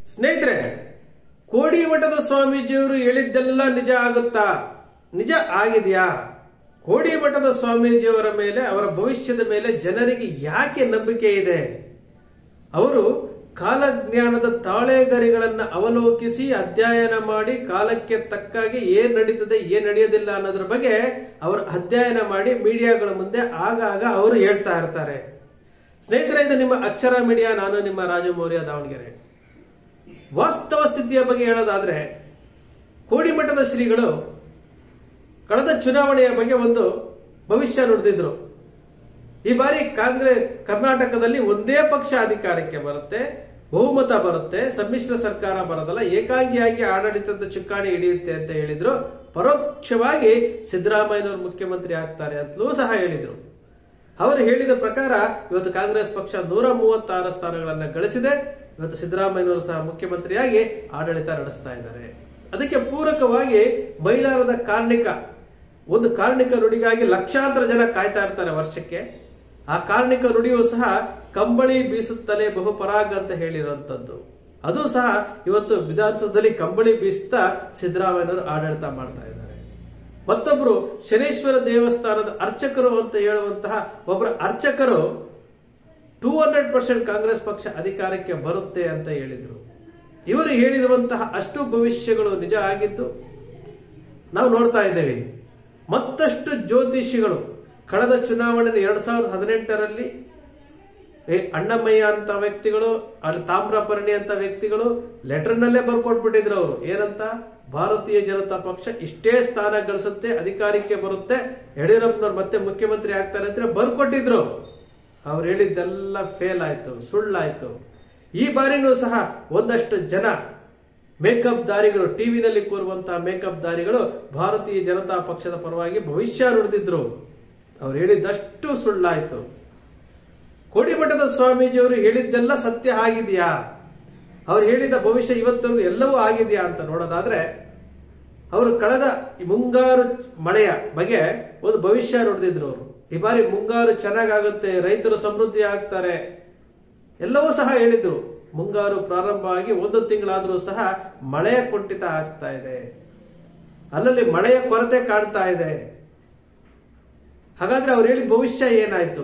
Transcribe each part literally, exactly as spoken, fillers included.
ಸ್ನೇಹಿತರೆ, ಕೋಡಿಮಠದ ಸ್ವಾಮೀಜಿಯವರು ಹೇಳಿದ್ದೆಲ್ಲ ನಿಜ ಆಗುತ್ತಾ? ನಿಜ ಆಗಿದೆಯಾ? ಕೋಡಿಮಠದ ಸ್ವಾಮೀಜಿಯವರ ಮೇಲೆ, ಅವರ ಭವಿಷ್ಯದ ಮೇಲೆ ಜನರಿಗೆ ಯಾಕೆ ನಂಬಿಕೆ ಇದೆ? ಅವರು ಕಾಲಜ್ಞಾನದ ತಾಳೆಗರಿಗಳನ್ನು ಅವಲೋಕಿಸಿ ಅಧ್ಯಯನ ಮಾಡಿ ಕಾಲಕ್ಕೆ ತಕ್ಕಾಗಿ ಏನ್ ನಡೀತದೆ ಏನ್ ನಡೆಯೋದಿಲ್ಲ ಅನ್ನೋದ್ರ ಬಗ್ಗೆ ಅವರು ಅಧ್ಯಯನ ಮಾಡಿ ಮೀಡಿಯಾಗಳ ಮುಂದೆ ಆಗಾಗ ಅವರು ಹೇಳ್ತಾ ಇರ್ತಾರೆ. ಸ್ನೇಹಿತರೆ, ಇದು ನಿಮ್ಮ ಅಕ್ಷರ ಮೀಡಿಯಾ. ನಾನು ನಿಮ್ಮ ರಾಜು ಮೌರ್ಯ, ದಾವಣಗೆರೆ. ವಾಸ್ತವ ಸ್ಥಿತಿಯ ಬಗ್ಗೆ ಹೇಳೋದಾದ್ರೆ, ಕೋಡಿಮಠದ ಶ್ರೀಗಳು ಕಳೆದ ಚುನಾವಣೆಯ ಬಗ್ಗೆ ಒಂದು ಭವಿಷ್ಯ ನುಡಿದಿದ್ರು. ಈ ಬಾರಿ ಕಾಂಗ್ರೆಸ್ ಕರ್ನಾಟಕದಲ್ಲಿ ಒಂದೇ ಪಕ್ಷ ಅಧಿಕಾರಕ್ಕೆ ಬರುತ್ತೆ, ಬಹುಮತ ಬರುತ್ತೆ, ಸಮ್ಮಿಶ್ರ ಸರ್ಕಾರ ಬರೋದಲ್ಲ, ಏಕಾಂಗಿಯಾಗಿ ಆಡಳಿತದ ಚುಕ್ಕಾಣಿ ಹಿಡಿಯುತ್ತೆ ಅಂತ ಹೇಳಿದ್ರು. ಪರೋಕ್ಷವಾಗಿ ಸಿದ್ದರಾಮಯ್ಯನವರು ಮುಖ್ಯಮಂತ್ರಿ ಆಗ್ತಾರೆ ಅಂತಲೂ ಸಹ ಹೇಳಿದ್ರು. ಅವರು ಹೇಳಿದ ಪ್ರಕಾರ ಇವತ್ತು ಕಾಂಗ್ರೆಸ್ ಪಕ್ಷ ನೂರ ಮೂವತ್ತಾರು ಸ್ಥಾನಗಳನ್ನು ಗಳಿಸಿದೆ. ಇವತ್ತು ಸಿದ್ದರಾಮಯ್ಯನವರು ಸಹ ಮುಖ್ಯಮಂತ್ರಿಯಾಗಿ ಆಡಳಿತ ನಡೆಸ್ತಾ ಇದ್ದಾರೆ. ಅದಕ್ಕೆ ಪೂರಕವಾಗಿ ಬೈಲಾರದ ಕಾರ್ಣಿಕ, ಒಂದು ಕಾರ್ಣಿಕ ನುಡಿಗಾಗಿ ಲಕ್ಷಾಂತರ ಜನ ಕಾಯ್ತಾ ಇರ್ತಾರೆ ವರ್ಷಕ್ಕೆ. ಆ ಕಾರ್ಣಿಕ ನುಡಿಯೂ ಸಹ ಕಂಬಳಿ ಬೀಸುತ್ತಲೇ ಬಹುಪರಾಗ ಅಂತ ಹೇಳಿರುವಂತದ್ದು. ಅದು ಸಹ ಇವತ್ತು ವಿಧಾನಸೌಧದಲ್ಲಿ ಕಂಬಳಿ ಬೀಸುತ್ತಾ ಸಿದ್ದರಾಮಯ್ಯನವರು ಆಡಳಿತ ಮಾಡ್ತಾ ಇದ್ದಾರೆ. ಮತ್ತೊಬ್ರು ಶನೇಶ್ವರ ದೇವಸ್ಥಾನದ ಅರ್ಚಕರು ಅಂತ ಹೇಳುವಂತಹ ಒಬ್ಬರ ಅರ್ಚಕರು ಟೂ ಹಂಡ್ರೆಡ್ ಪರ್ಸೆಂಟ್ ಕಾಂಗ್ರೆಸ್ ಪಕ್ಷ ಅಧಿಕಾರಕ್ಕೆ ಬರುತ್ತೆ ಅಂತ ಹೇಳಿದ್ರು. ಇವರು ಹೇಳಿರುವಂತಹ ಅಷ್ಟು ಭವಿಷ್ಯಗಳು ನಿಜ ಆಗಿದ್ದು ನಾವು ನೋಡ್ತಾ ಇದ್ದೇವೆ. ಮತ್ತಷ್ಟು ಜ್ಯೋತಿಷಿಗಳು ಕಳೆದ ಚುನಾವಣೆ ಎರಡ್ ಸಾವಿರದ ಹದಿನೆಂಟರಲ್ಲಿ ಅಣ್ಣಮಯ್ಯ ಅಂತ ವ್ಯಕ್ತಿಗಳು, ಅಲ್ಲಿ ತಾಮ್ರಪರ್ಣಿ ಅಂತ ವ್ಯಕ್ತಿಗಳು ಲೆಟರ್ನಲ್ಲೇ ಬರ್ಕೊಟ್ಬಿಟ್ಟಿದ್ರು. ಅವರು ಏನಂತ, ಭಾರತೀಯ ಜನತಾ ಪಕ್ಷ ಇಷ್ಟೇ ಸ್ಥಾನ ಗಳಿಸುತ್ತೆ, ಅಧಿಕಾರಕ್ಕೆ ಬರುತ್ತೆ, ಯಡಿಯೂರಪ್ಪನವ್ರು ಮತ್ತೆ ಮುಖ್ಯಮಂತ್ರಿ ಆಗ್ತಾರೆ ಅಂತ ಬರ್ಕೊಟ್ಟಿದ್ರು. ಅವ್ರು ಹೇಳಿದ್ದೆಲ್ಲ ಫೇಲ್ ಆಯ್ತು, ಸುಳ್ಳಾಯ್ತು. ಈ ಬಾರಿನೂ ಸಹ ಒಂದಷ್ಟು ಜನ ಮೇಕಪ್ ದಾರಿಗಳು, ಟಿವಿನಲ್ಲಿ ಕೂರುವಂತಹ ಮೇಕಪ್ ದಾರಿಗಳು ಭಾರತೀಯ ಜನತಾ ಪಕ್ಷದ ಪರವಾಗಿ ಭವಿಷ್ಯ ನುಡಿದಿದ್ರು. ಅವ್ರು ಹೇಳಿದ್ದಷ್ಟು ಸುಳ್ಳಾಯ್ತು. ಕೋಡಿಮಠದ ಸ್ವಾಮೀಜಿಯವರು ಹೇಳಿದ್ದೆಲ್ಲ ಸತ್ಯ ಆಗಿದೆಯಾ? ಅವ್ರು ಹೇಳಿದ ಭವಿಷ್ಯ ಇವತ್ತರೆಗೂ ಎಲ್ಲವೂ ಆಗಿದೆಯಾ ಅಂತ ನೋಡೋದಾದ್ರೆ, ಅವರು ಕಳೆದ ಮುಂಗಾರು ಮಳೆಯ ಬಗ್ಗೆ ಒಂದು ಭವಿಷ್ಯ ನುಡಿದಿದ್ರು. ಅವರು ಈ ಬಾರಿ ಮುಂಗಾರು ಚೆನ್ನಾಗಾಗುತ್ತೆ, ರೈತರು ಸಮೃದ್ಧಿ ಆಗ್ತಾರೆ, ಎಲ್ಲವೂ ಸಹ ಹೇಳಿದ್ರು. ಮುಂಗಾರು ಪ್ರಾರಂಭ ಆಗಿ ಒಂದು ತಿಂಗಳಾದರೂ ಸಹ ಮಳೆಯ ಕುಂಠಿತ ಆಗ್ತಾ ಇದೆ, ಅಲ್ಲಲ್ಲಿ ಮಳೆಯ ಕೊರತೆ ಕಾಣ್ತಾ ಇದೆ. ಹಾಗಾದ್ರೆ ಅವ್ರು ಹೇಳಿದ ಭವಿಷ್ಯ ಏನಾಯ್ತು?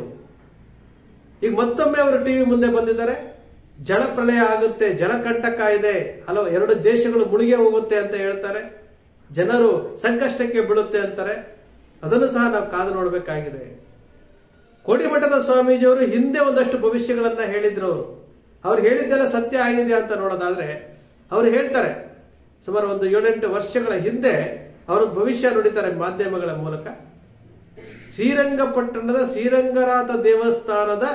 ಈಗ ಮತ್ತೊಮ್ಮೆ ಅವರು ಟಿವಿ ಮುಂದೆ ಬಂದಿದ್ದಾರೆ. ಜಲಪ್ರಳಯ ಆಗುತ್ತೆ, ಜಲಕಂಟಕ ಇದೆ, ಹಲವು ಎರಡು ದೇಶಗಳು ಮುಳುಗಿ ಹೋಗುತ್ತೆ ಅಂತ ಹೇಳ್ತಾರೆ. ಜನರು ಸಂಕಷ್ಟಕ್ಕೆ ಬೀಳುತ್ತೆ ಅಂತಾರೆ. ಅದನ್ನು ಸಹ ನಾವು ಕಾದು ನೋಡಬೇಕಾಗಿದೆ. ಕೋಡಿಮಠದ ಸ್ವಾಮೀಜಿಯವರು ಹಿಂದೆ ಒಂದಷ್ಟು ಭವಿಷ್ಯಗಳನ್ನ ಹೇಳಿದ್ರು. ಅವರು ಅವ್ರು ಹೇಳಿದ್ದೆಲ್ಲ ಸತ್ಯ ಆಗಿದೆ ಅಂತ ನೋಡೋದಾದ್ರೆ, ಅವ್ರು ಹೇಳ್ತಾರೆ ಸುಮಾರು ಒಂದು ಏಳೆಂಟು ವರ್ಷಗಳ ಹಿಂದೆ ಅವರು ಭವಿಷ್ಯ ನುಡಿತಾರೆ ಮಾಧ್ಯಮಗಳ ಮೂಲಕ. ಶ್ರೀರಂಗಪಟ್ಟಣದ ಶ್ರೀರಂಗನಾಥ ದೇವಸ್ಥಾನದ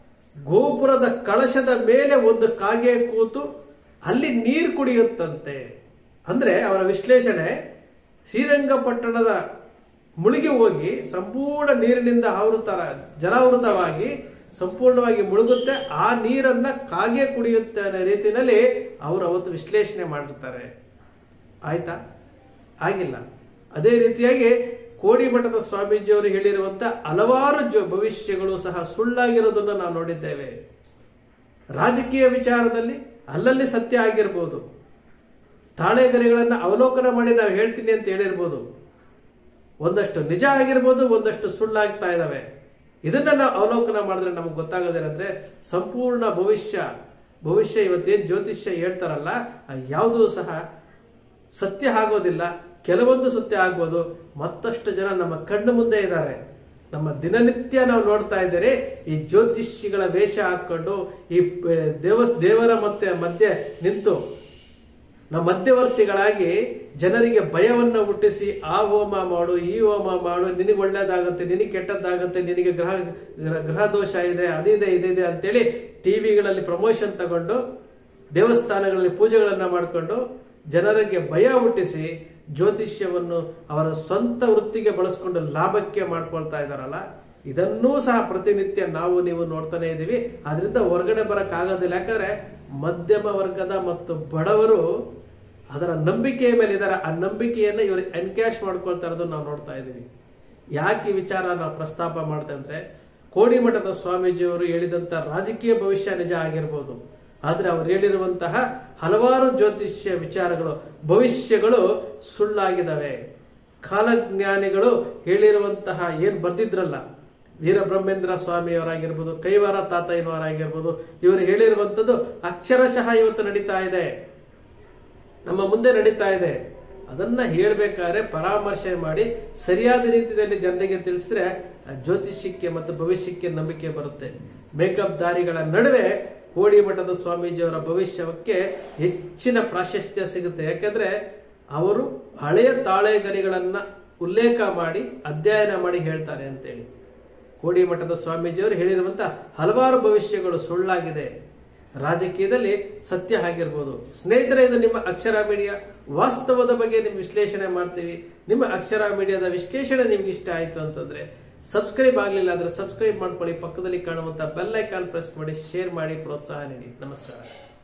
ಗೋಪುರದ ಕಳಶದ ಮೇಲೆ ಒಂದು ಕಾಗೆ ಕೂತು ಅಲ್ಲಿ ನೀರು ಕುಡಿಯುತ್ತಂತೆ. ಅಂದ್ರೆ ಅವರ ವಿಶ್ಲೇಷಣೆ, ಶ್ರೀರಂಗಪಟ್ಟಣದ ಮುಳುಗಿ ಹೋಗಿ ಸಂಪೂರ್ಣ ನೀರಿನಿಂದ ಆವೃತ ಜಲಾವೃತವಾಗಿ ಸಂಪೂರ್ಣವಾಗಿ ಮುಳುಗುತ್ತೆ, ಆ ನೀರನ್ನ ಕಾಗೆ ಕುಡಿಯುತ್ತೆ ಅನ್ನೋ ರೀತಿಯಲ್ಲಿ ಅವರು ಅವತ್ತು ವಿಶ್ಲೇಷಣೆ ಮಾಡಿರ್ತಾರೆ. ಆಯ್ತಾ? ಆಗಿಲ್ಲ. ಅದೇ ರೀತಿಯಾಗಿ ಕೋಡಿಮಠದ ಸ್ವಾಮೀಜಿಯವರು ಹೇಳಿರುವಂತ ಹಲವಾರು ಭವಿಷ್ಯಗಳು ಸಹ ಸುಳ್ಳಾಗಿರೋದನ್ನು ನಾವು ನೋಡಿದ್ದೇವೆ. ರಾಜಕೀಯ ವಿಚಾರದಲ್ಲಿ ಅಲ್ಲಲ್ಲಿ ಸತ್ಯ ಆಗಿರ್ಬೋದು, ತಾಳೆಗರಿಗಳನ್ನ ಅವಲೋಕನ ಮಾಡಿ ನಾವು ಹೇಳ್ತೀನಿ ಅಂತ ಹೇಳಿರ್ಬೋದು, ಒಂದಷ್ಟು ನಿಜ ಆಗಿರ್ಬೋದು, ಒಂದಷ್ಟು ಸುಳ್ಳಾಗ್ತಾ ಇದಾವೆ. ಇದನ್ನ ನಾವು ಅವಲೋಕನ ಮಾಡಿದ್ರೆ ನಮಗೆ ಗೊತ್ತಾಗೋದೇನಂದ್ರೆ, ಸಂಪೂರ್ಣ ಭವಿಷ್ಯ ಭವಿಷ್ಯ ಇವತ್ತೇನು ಜ್ಯೋತಿಷ್ಯ ಹೇಳ್ತಾರಲ್ಲ, ಯಾವುದೂ ಸಹ ಸತ್ಯ ಆಗೋದಿಲ್ಲ. ಕೆಲವೊಂದು ಸತ್ಯ ಆಗ್ಬೋದು. ಮತ್ತಷ್ಟು ಜನ ನಮ್ಮ ಕಣ್ಣು ಮುಂದೆ ಇದ್ದಾರೆ. ನಮ್ಮ ದಿನನಿತ್ಯ ನಾವು ನೋಡ್ತಾ ಇದ್ದೇವೆ. ಈ ಜ್ಯೋತಿಷಿಗಳ ವೇಷ ಹಾಕೊಂಡು ಈ ದೇವ ದೇವರ ಮತ್ತೆ ಮಧ್ಯೆ ನಿಂತು ನಮ್ಮ ಮಧ್ಯವರ್ತಿಗಳಾಗಿ ಜನರಿಗೆ ಭಯವನ್ನು ಹುಟ್ಟಿಸಿ, ಆ ಹೋಮ ಮಾಡು, ಈ ಹೋಮ ಮಾಡು, ನಿನಗೆ ಒಳ್ಳೇದಾಗುತ್ತೆ, ನಿನಗೆ ಕೆಟ್ಟದ್ದಾಗುತ್ತೆ, ನಿನಗೆ ಗ್ರಹ ಗ್ರಹ ದೋಷ ಇದೆ, ಅದಿದೆ ಇದಿದೆ ಅಂತೇಳಿ ಟಿವಿಗಳಲ್ಲಿ ಪ್ರಮೋಷನ್ ತಗೊಂಡು ದೇವಸ್ಥಾನಗಳಲ್ಲಿ ಪೂಜೆಗಳನ್ನ ಮಾಡಿಕೊಂಡು ಜನರಿಗೆ ಭಯ ಹುಟ್ಟಿಸಿ ಜ್ಯೋತಿಷ್ಯವನ್ನು ಅವರ ಸ್ವಂತ ವೃತ್ತಿಗೆ ಬಳಸಿಕೊಂಡು ಲಾಭಕ್ಕೆ ಮಾಡ್ಕೊಳ್ತಾ ಇದಾರಲ್ಲ, ಇದನ್ನೂ ಸಹ ಪ್ರತಿನಿತ್ಯ ನಾವು ನೀವು ನೋಡ್ತಾನೆ ಇದ್ದೀವಿ. ಅದರಿಂದ ಹೊರಗಡೆ ಬರಕ್ಕಾಗೋದಿಲ್ಲ. ಯಾಕಂದ್ರೆ ಮಧ್ಯಮ ವರ್ಗದ ಮತ್ತು ಬಡವರು ಅದರ ನಂಬಿಕೆಯ ಮೇಲೆ ಇದ್ದಾರೆ. ಆ ನಂಬಿಕೆಯನ್ನ ಇವರು ಎನ್ಕ್ಯಾಶ್ ಮಾಡ್ಕೊಳ್ತಾ ಇರೋದನ್ನ ನಾವು ನೋಡ್ತಾ ಇದ್ದೀವಿ. ಯಾಕೆ ಈ ವಿಚಾರ ನಾವು ಪ್ರಸ್ತಾಪ ಮಾಡ್ತೇವೆ ಅಂದ್ರೆ, ಕೋಡಿಮಠದ ಸ್ವಾಮೀಜಿಯವರು ಹೇಳಿದಂತ ರಾಜಕೀಯ ಭವಿಷ್ಯ ನಿಜ ಆಗಿರ್ಬೋದು, ಆದ್ರೆ ಅವರು ಹೇಳಿರುವಂತಹ ಹಲವಾರು ಜ್ಯೋತಿಷ್ಯ ವಿಚಾರಗಳು ಭವಿಷ್ಯಗಳು ಸುಳ್ಳಾಗಿದ್ದಾವೆ. ಕಾಲಜ್ಞಾನಿಗಳು ಹೇಳಿರುವಂತಹ ಏನ್ ಬರ್ದಿದ್ರಲ್ಲ, ವೀರಬ್ರಹ್ಮೇಂದ್ರ ಸ್ವಾಮಿಯವರಾಗಿರ್ಬೋದು, ಕೈವಾರ ತಾತಯ್ಯನವರಾಗಿರ್ಬೋದು, ಇವರು ಹೇಳಿರುವಂತದ್ದು ಅಕ್ಷರಶಃ ಇವತ್ತು ನಡೀತಾ ಇದೆ, ನಮ್ಮ ಮುಂದೆ ನಡೀತಾ ಇದೆ. ಅದನ್ನ ಹೇಳ್ಬೇಕಾದ್ರೆ ಪರಾಮರ್ಶೆ ಮಾಡಿ ಸರಿಯಾದ ರೀತಿಯಲ್ಲಿ ಜನರಿಗೆ ತಿಳಿಸಿದ್ರೆ ಜ್ಯೋತಿಷ್ಯಕ್ಕೆ ಮತ್ತು ಭವಿಷ್ಯಕ್ಕೆ ನಂಬಿಕೆ ಬರುತ್ತೆ. ಮೇಕಪ್ ದಾರಿಗಳ ನಡುವೆ ಕೋಡಿಮಠದ ಸ್ವಾಮೀಜಿಯವರ ಭವಿಷ್ಯಕ್ಕೆ ಹೆಚ್ಚಿನ ಪ್ರಾಶಸ್ತ್ಯ ಸಿಗುತ್ತೆ. ಯಾಕಂದ್ರೆ ಅವರು ಹಳೆಯ ತಾಳೆಗರಿಗಳನ್ನ ಉಲ್ಲೇಖ ಮಾಡಿ ಅಧ್ಯಯನ ಮಾಡಿ ಹೇಳ್ತಾರೆ ಅಂತೇಳಿ. ಕೋಡಿಮಠದ ಸ್ವಾಮೀಜಿಯವರು ಹೇಳಿರುವಂತ ಹಲವಾರು ಭವಿಷ್ಯಗಳು ಸುಳ್ಳಾಗಿದೆ. ರಾಜಕೀಯದಲ್ಲಿ ಸತ್ಯ ಆಗಿರ್ಬೋದು. ಸ್ನೇಹಿತರೆ, ಇದು ನಿಮ್ಮ ಅಕ್ಷರ ಮೀಡಿಯಾ. ವಾಸ್ತವದ ಬಗ್ಗೆ ನಿಮ್ ವಿಶ್ಲೇಷಣೆ ಮಾಡ್ತೀವಿ. ನಿಮ್ಮ ಅಕ್ಷರ ಮೀಡಿಯಾದ ವಿಶ್ಲೇಷಣೆ ನಿಮ್ಗೆ ಇಷ್ಟ ಆಯ್ತು ಅಂತಂದ್ರೆ ಸಬ್ಸ್ಕ್ರೈಬ್ ಆಗಲಿಲ್ಲ ಅಂದ್ರೆ ಸಬ್ಸ್ಕ್ರೈಬ್ ಮಾಡ್ಕೊಳ್ಳಿ. ಪಕ್ಕದಲ್ಲಿ ಕಾಣುವಂತ ಬೆಲ್ ಐಕಾನ್ ಪ್ರೆಸ್ ಮಾಡಿ, ಶೇರ್ ಮಾಡಿ, ಪ್ರೋತ್ಸಾಹ ನೀಡಿ. ನಮಸ್ಕಾರ.